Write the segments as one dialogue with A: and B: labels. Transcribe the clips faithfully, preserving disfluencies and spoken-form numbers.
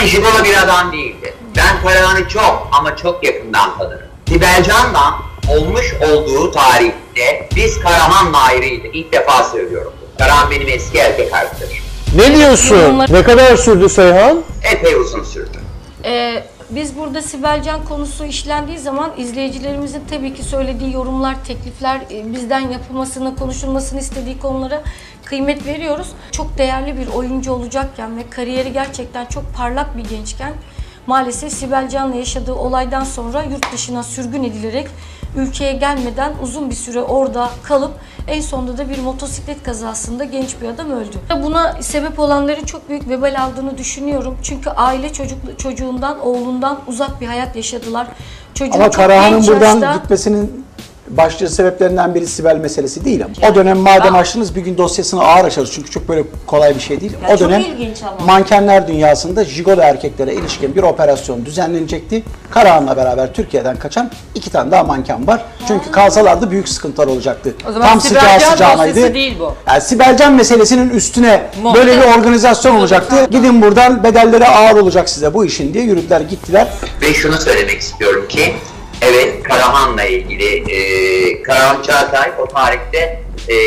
A: Karahan jigolo bir adam değildi. Ben Karahan'ı çok ama çok yakından tanırım. Sibel Can'la olmuş olduğu tarihte biz Karahan'la ayrıydık. İlk defa söylüyorum. Karahan benim eski erkek arkadaşım.
B: Ne diyorsun? Ne kadar sürdü Seyhan?
A: Epey uzun sürdü.
C: Ee, biz burada Sibel Can konusu işlendiği zaman izleyicilerimizin tabii ki söylediği yorumlar, teklifler, bizden yapılmasını, konuşulmasını istediği konulara kıymet veriyoruz. Çok değerli bir oyuncu olacakken ve kariyeri gerçekten çok parlak bir gençken maalesef Sibel Can'la yaşadığı olaydan sonra yurt dışına sürgün edilerek ülkeye gelmeden uzun bir süre orada kalıp en sonunda da bir motosiklet kazasında genç bir adam öldü. Buna sebep olanların çok büyük vebal aldığını düşünüyorum. Çünkü aile çocuk, çocuğundan, oğlundan uzak bir hayat yaşadılar. Çocuğun
D: ama Karahan'ın buradan
C: yaşta...
D: gitmesinin başlıca sebeplerinden biri Sibel meselesi değil ama. Yani, o dönem madem ben... açtınız bir gün dosyasını ağır açarız çünkü çok böyle kolay bir şey değil.
C: Yani
D: o dönem mankenler dünyasında jigolo erkeklere ilişkin bir operasyon düzenlenecekti. Karahan'la beraber Türkiye'den kaçan iki tane daha manken var. Çünkü kalsalardı büyük sıkıntılar olacaktı.
E: O zaman
D: tam
E: Sibel
D: sıcağı
E: Can
D: sıcağınaydı.
E: değil bu.
D: Yani Sibel Can meselesinin üstüne
E: Muhtemelen.
D: böyle bir organizasyon olacaktı. Gidin buradan, bedelleri ağır olacak size bu işin diye yürüdüler gittiler.
A: Ve şunu söylemek istiyorum ki evet, Karahan'la ilgili e, Karahan Çağatay o tarihte e,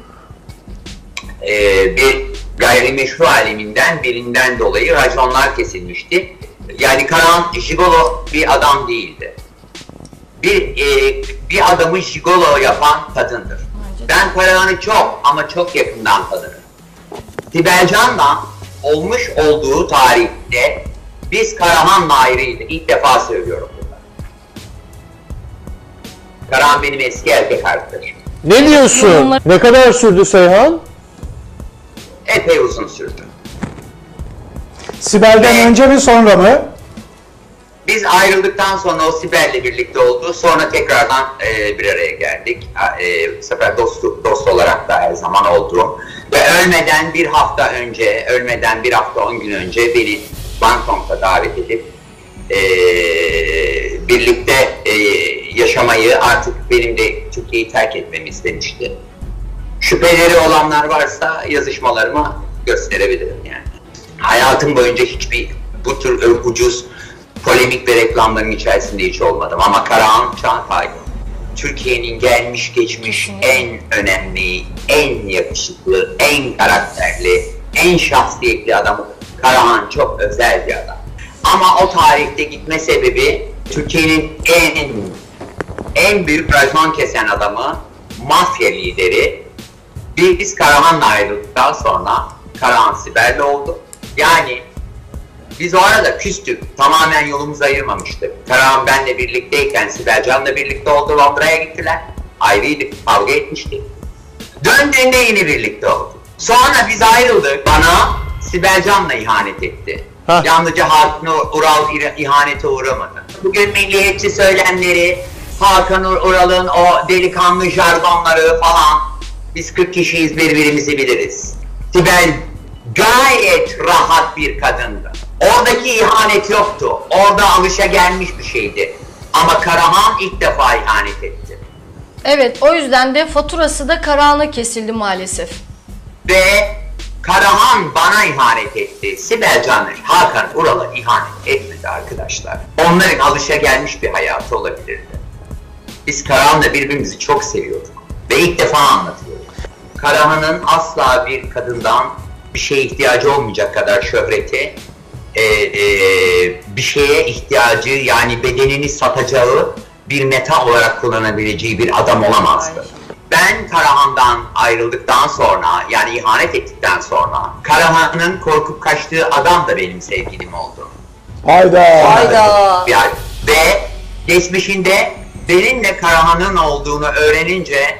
A: e, bir gayrimeşru aleminden birinden dolayı raconlar kesilmişti. Yani Karahan jigolo bir adam değildi. Bir e, bir adamı jigolo yapan kadındır. Ben Karahan'ı çok ama çok yakından tanırım. Sibel Can'la olmuş olduğu tarihte biz Karahan'la ayrıydık. İlk defa söylüyorum. Karahan benim eski erkek arkadaşım.
B: Ne diyorsun? Ne kadar sürdü Seyhan?
A: Epey uzun sürdü.
D: Sibel'den
A: Ve
D: önce mi sonra mı?
A: biz ayrıldıktan sonra o Sibel'le birlikte oldu. Sonra tekrardan e, bir araya geldik. E, bu sefer dost, dost olarak da her zaman olduğum. Ve ölmeden bir hafta önce, ölmeden bir hafta on gün önce beni Bangkok'ta davet edip e, birlikte e, yaşamayı, artık benim de Türkiye'yi terk etmemi istemişti. Şüpheleri olanlar varsa yazışmalarımı gösterebilirim yani. Hayatım boyunca hiçbir bu tür ucuz polemik ve reklamların içerisinde hiç olmadım ama Karahan Çağatay Türkiye'nin gelmiş geçmiş en önemli, en yakışıklı, en karakterli, en şahsiyetli adamı. Karahan çok özel bir adam. Ama o tarihte gitme sebebi Türkiye'nin en en büyük racon kesen adamı, mafya lideri. Biz Karahan'la ayrıldıktan sonra Karahan Sibel'le oldu. Yani biz o arada küstük, tamamen yolumuzu ayırmamıştık. Karahan benle birlikteyken Sibel Can'la birlikte oldu, Londra'ya gittiler. Ayrıydık, kavga etmiştik. Döndüğünde yine birlikte oldu. Sonra biz ayrıldık, bana Sibel Can'la ihanet etti.
B: Heh.
A: Yalnızca Hakan Ural ihanete uğramadı. Bugün milliyetçi söylemleri, Hakan Ural'ın o delikanlı jargonları falan, biz kırk kişiyiz, birbirimizi biliriz. Sibel gayet rahat bir kadındı. Oradaki ihanet yoktu. Orada alışagelmiş bir şeydi. Ama Karahan ilk defa ihanet etti.
C: Evet, o yüzden de faturası da Karahan'a kesildi maalesef.
A: Ve Karahan bana ihanet etti. Sibel Can, Hakan Ural'a ihanet etmedi arkadaşlar. Onların alışagelmiş bir hayatı olabilirdi. Biz Karahan'la birbirimizi çok seviyorduk. Ve ilk defa anlatıyorduk. Karahan'ın asla bir kadından bir şeye ihtiyacı olmayacak kadar şöhreti, e, e, bir şeye ihtiyacı, yani bedenini satacağı bir meta olarak kullanabileceği bir adam olamazdı. Ben Karahan'dan ayrıldıktan sonra, yani ihanet ettikten sonra, Karahan'ın korkup kaçtığı adam da benim sevgilim oldu.
D: Hayda!
E: Hayda!
A: Yani, ve geçmişinde benimle Karahan'ın olduğunu öğrenince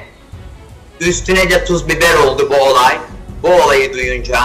A: üstüne de tuz biber oldu bu olay. Bu olayı duyunca,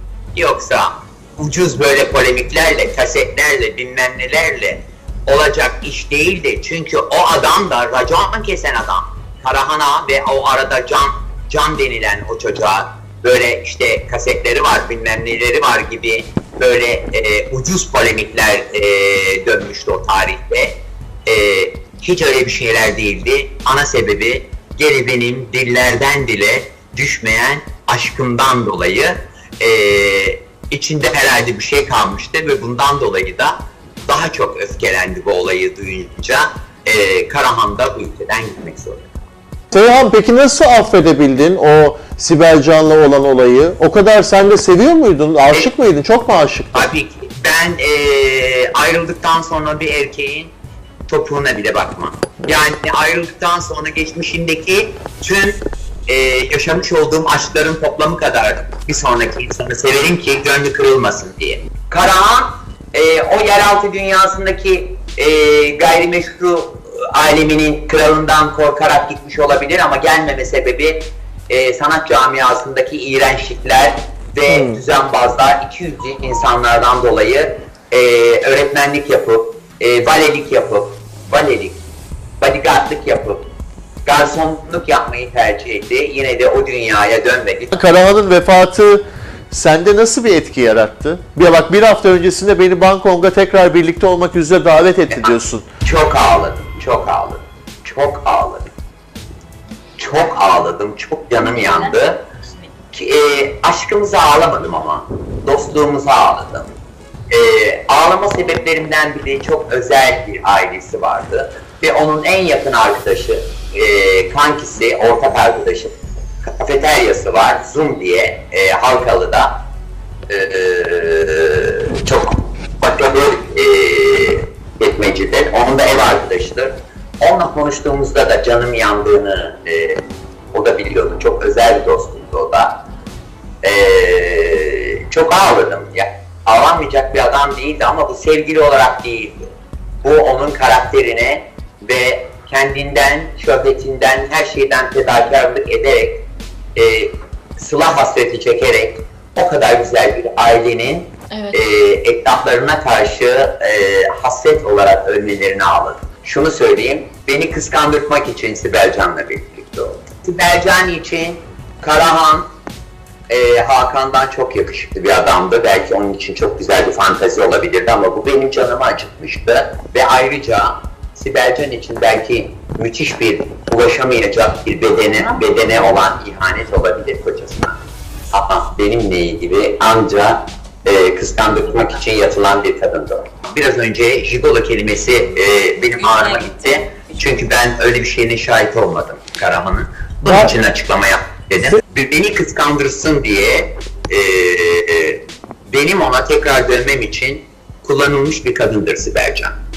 A: yoksa ucuz böyle polemiklerle, kasetlerle, bilmem nelerle olacak iş değildi. Çünkü o adam da racon kesen adam. Karahan'a ve o arada Can, Can denilen o çocuğa böyle işte kasetleri var, bilmem neleri var gibi böyle e, ucuz polemikler e, dönmüştü o tarihte. E, hiç öyle bir şeyler değildi. Ana sebebi gene benim dillerden dile düşmeyen aşkımdan dolayı e, içinde herhalde bir şey kalmıştı ve bundan dolayı da daha çok öfkelendi bu olayı duyunca. E, Karahan da bu ülkeden gitmek zorunda.
B: Seyhan, peki nasıl affedebildin o Sibel Can'la olan olayı? O kadar sen de seviyor muydun? Aşık e, mıydın? Çok mu aşıktın?
A: Tabii ki. Ben e, ayrıldıktan sonra bir erkeğin topuğuna bile bakmam. Yani ayrıldıktan sonra geçmişindeki tüm e, yaşamış olduğum aşkların toplamı kadar bir sonraki insanı severim ki gönlü kırılmasın diye. Karahan e, o yeraltı dünyasındaki e, gayrimeşru aleminin kralından korkarak gitmiş olabilir ama gelmeme sebebi e, sanat camiasındaki iğrençlikler ve hmm. düzenbazlar, iki yüzlü insanlardan dolayı e, öğretmenlik yapıp, e, valelik yapıp, valelik, bodyguardlık yapıp, garsonluk yapmayı tercih etti. Yine de o dünyaya dönmedi.
B: Karahan'ın vefatı sende nasıl bir etki yarattı? Bir bak, bir hafta öncesinde beni Bangkok'a tekrar birlikte olmak üzere davet etti diyorsun.
A: Çok ağladım, çok ağladım, çok ağladım. Çok ağladım, çok canım yandı. E, aşkımıza ağlamadım ama, dostluğumuza ağladım. E, ağlama sebeplerimden biri çok özel bir ailesi vardı. Ve onun en yakın arkadaşı, e, kankisi, ortak arkadaşı, kafeteryası var, Zoom diye, e, Halkalı'da. E, e, çok başarılı e, etmecidir. Onun da ev arkadaşıdır. Onunla konuştuğumuzda da canım yandığını e, o da biliyordu. Çok özel bir dostumdu o da. E, çok ağladım. Yani, ağlanmayacak bir adam değildi ama bu sevgili olarak değildi. Bu onun karakterine ve kendinden, şöhretinden, her şeyden fedakarlık ederek, e, sıla hasreti çekerek o kadar güzel bir ailenin evet. e, etraflarına karşı e, hasret olarak ölmelerini ağladım. Şunu söyleyeyim, beni kıskandırmak için Sibel Can'la birlikte oldu. Sibel Can için Karahan, e, Hakan'dan çok yakışıklı bir adamdı. Belki onun için çok güzel bir fantezi olabilirdi ama bu benim canımı acıtmıştı. Ve ayrıca Sibel Can için belki müthiş bir, ulaşamayacak bir bedene, bedene olan ihanet olabilir kocasına. Ama benimle ilgili anca e, kıskandırmak için yatılan bir kadındı o. Biraz önce jigolo kelimesi e, benim ağrıma gitti. Çünkü ben öyle bir şeyine şahit olmadım Karahan'ın. Bunun ben... için açıklama yaptım dedim. Beni kıskandırsın diye e, e, benim ona tekrar dönmem için kullanılmış bir kadındır Sibel Can.